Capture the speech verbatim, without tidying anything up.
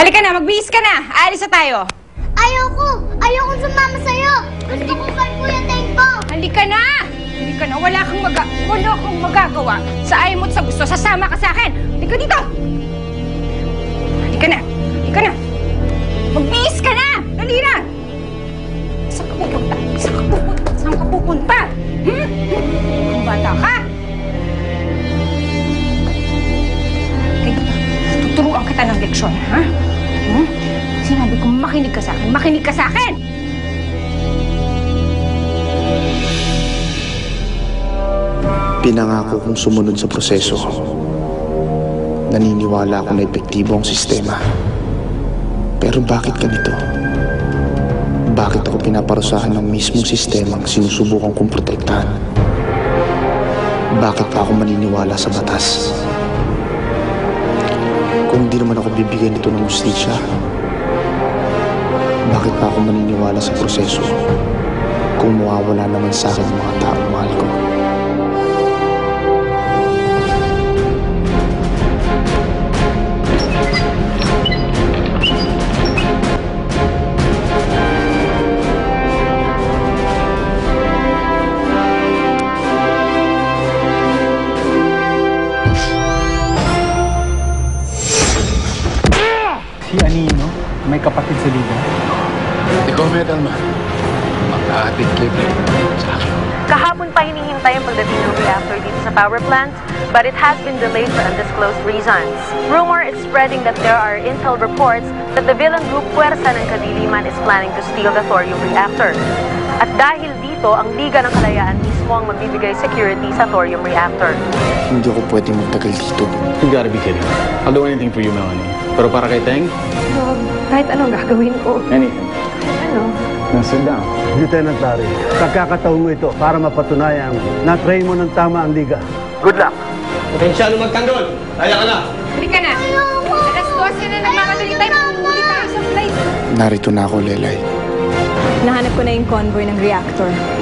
Halika na, magbihis ka na. Aalis na tayo. Ayoko! Ayoko sumama sa'yo! Gusto ko kay Kuya Tengko! Halika na! Halika na, wala kang, maga wala kang magagawa. Sa ayaw mo at sa gusto, sasama ka sa akin. Halika dito! Halika na! Halika na! Magbihis ka na! Dali na! Saan ka pupunta? Saan ka pupunta? Saan ka pupunta? Hmm? Kung bata ka? Tuturuan kita ng leksyon, ha? Hmm? Sinabi ko, makinig ka sa akin. Makinig ka sa akin! Pinangako kong sumunod sa proseso. Naniniwala ako na epektibo ang sistema. Pero bakit ganito? Bakit ako pinaparusahan ng mismong sistemang sinusubukan kong protektahan? Bakit pa ako maniniwala sa batas? Kung hindi naman ako bibigyan nito ng hustisya, bakit pa ako maniniwala sa proseso kung mawawala naman sa akin ang mga taong mahal ko? Si Anino, may kapatid sa Liga. Ikaw, Medalma. Magkahatid kayo sa akin. Kahapon pa hinihintay ang pagdating ng reactor dito sa power plant, but it has been delayed for undisclosed reasons. Rumor is spreading that there are intel reports that the villain group Puwersa ng Kadiliman is planning to steal the thorium reactor. At dahil dito, ang Liga ng Kalayaan mismo ang magbibigay security sa thorium reactor. Hindi ako pwedeng magtagal dito. You gotta be kidding. I'll do anything for you, Melanie. Pero para kay Teng? So, kahit anong gagawin ko. Anything. Ano? Now sit down. Lieutenant Larry, pagkakataon mo ito para mapatunayan na train mo ng tama ang liga. Good luck. Potensyalo magtanggol. Kaya ka na. Halika na! Alas dose na nagmamadali tayo. Mamuli tayo sa flight. Narito na ako, Lelay. Nahanap ko na yung convoy ng reactor.